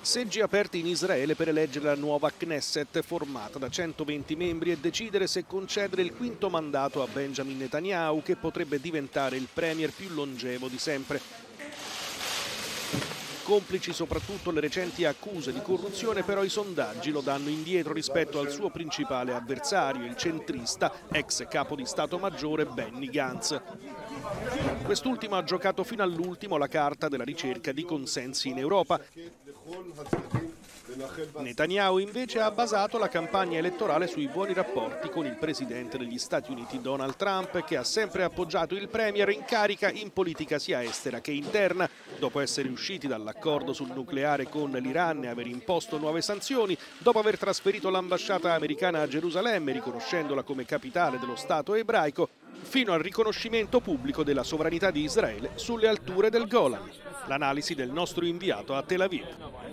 Seggi aperti in Israele per eleggere la nuova Knesset formata da 120 membri e decidere se concedere il quinto mandato a Benjamin Netanyahu, che potrebbe diventare il premier più longevo di sempre. Complici soprattutto le recenti accuse di corruzione, però i sondaggi lo danno indietro rispetto al suo principale avversario, il centrista, ex capo di Stato Maggiore Benny Gantz. Quest'ultimo ha giocato fino all'ultimo la carta della ricerca di consensi in Europa. Netanyahu invece ha basato la campagna elettorale sui buoni rapporti con il presidente degli Stati Uniti Donald Trump, che ha sempre appoggiato il premier in carica in politica sia estera che interna. Dopo essere usciti dall'accordo sul nucleare con l'Iran e aver imposto nuove sanzioni, dopo aver trasferito l'ambasciata americana a Gerusalemme, riconoscendola come capitale dello Stato ebraico, fino al riconoscimento pubblico della sovranità di Israele sulle alture del Golan. L'analisi del nostro inviato a Tel Aviv.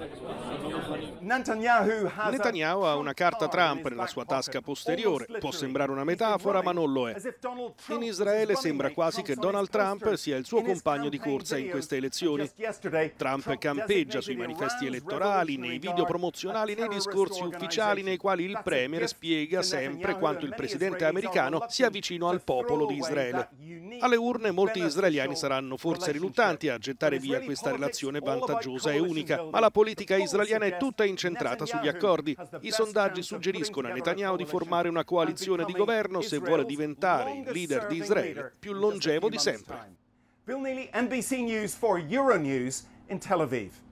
Netanyahu ha una carta Trump nella sua tasca posteriore. Può sembrare una metafora, ma non lo è. In Israele sembra quasi che Donald Trump sia il suo compagno di corsa in queste elezioni. Trump campeggia sui manifesti elettorali, nei video promozionali, nei discorsi ufficiali nei quali il premier spiega sempre quanto il presidente americano sia vicino al popolo di Israele. Alle urne molti israeliani saranno forse riluttanti a gettare via questa relazione vantaggiosa e unica, ma la politica israeliana è tutta incentrata sugli accordi. I sondaggi suggeriscono a Netanyahu di formare una coalizione di governo se vuole diventare il leader di Israele più longevo di sempre. Bill Neely, NBC News for Euronews in Tel Aviv.